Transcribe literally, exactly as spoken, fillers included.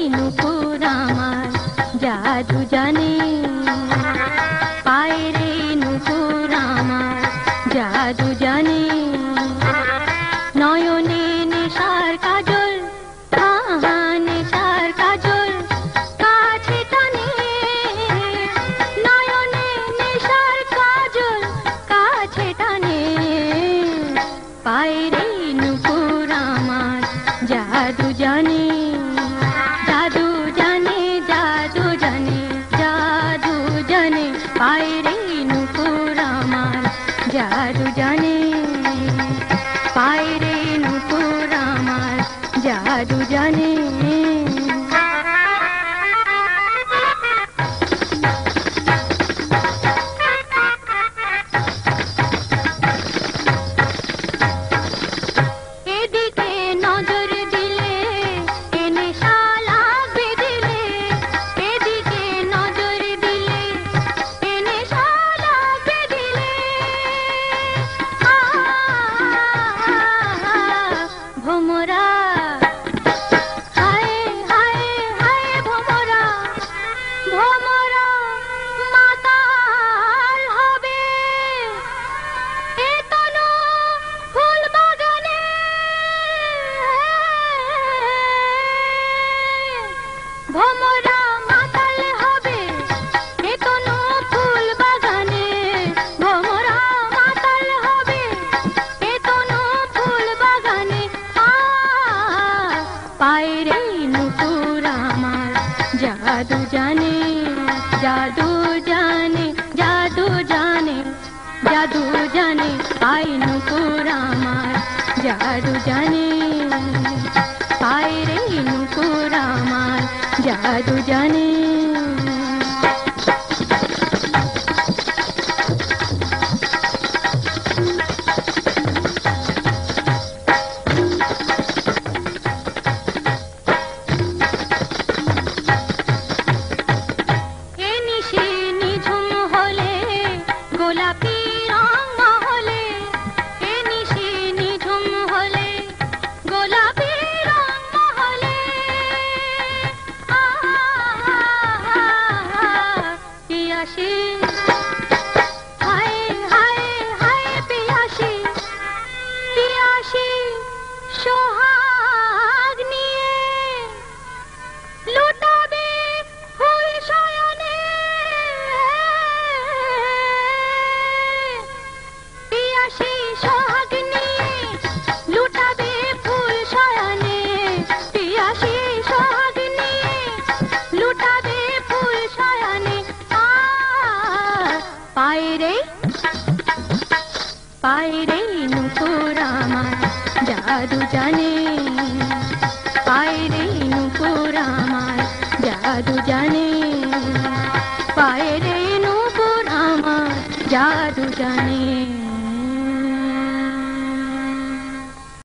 নুপুর আমার জাদু জানে, পায়ে রে নুপুর আমার জাদু জানে, নয়নে নেশার কাজল, আহা নেশার কাজল কাছে টানে, নয়নে নেশার কাজল কাছে টানে, পায়ে রে নুপুর আমার জাদু জানে, জাদু জানে জাদু জানে জাদু জানে, পায়ে রে নুপুর আমার জাদু জানে, পায়ে রে নুপুর আমার জাদু জানে। এদিকে নজর দিলে এ নেশা লাগবে দিলে, এদিকে নজর দিলে এ নেশা লাগবে দিলে, ভোমরা হায় হায় হায় ভোমরা, ভোমরা মাতাল হবে এ তনু ফুল বাগানে, ভোমরা মাতাল হবে এ তনু ফুল বাগানে, ভোমরা মাতাল হবে এ তনু ফুল বাগানে, পায়ে রে নুপুর আমার জাদু জানে, জাদু জানে জাদু জানে জাদু জানে, পায়ে নুপুর আমার জাদু জানে, পায়ে রে নুপুর আমার জাদু জানে। এ নিশি নিঝুম হলে গোলাপি রং মহলে, এ নিশি নিঝুম হলে গোলাপি রং মহলে, পিয়াসী হায় হায় হায় পিয়াসী, পিয়াসী সোহাগ নিয়ে লুটাবে ফুল শয়নে, পিয়াসী সোহাগ নিয়ে লুটাবে ফুল শয়নে, পিয়াসী সোহাগ নিয়ে লুটাবে ফুল শয়নে, পায়ে রে পায়ে রে নুপুর আমার জাদু জানে, পায়ে রে নুপুর আমার জাদু জানে, পায়ে রে নুপুর আমার জাদু জানে।